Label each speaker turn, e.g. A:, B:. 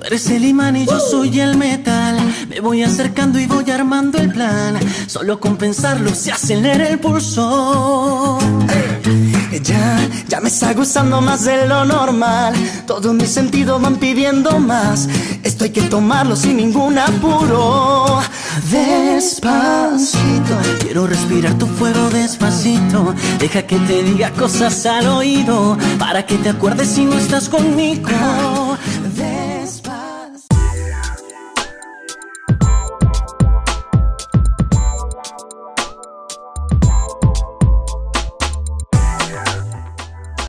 A: eres el imán y yo soy el metal. Me voy acercando y voy armando el plan. Solo con pensarlo se acelera el pulso. Ya me está gustando más de lo normal. Todos mis sentidos van pidiendo más. Esto hay que tomarlo sin ningún apuro. Despacito, quiero respirar tu fuego despacito. Deja que te diga cosas al oído, para que te acuerdes si no estás conmigo.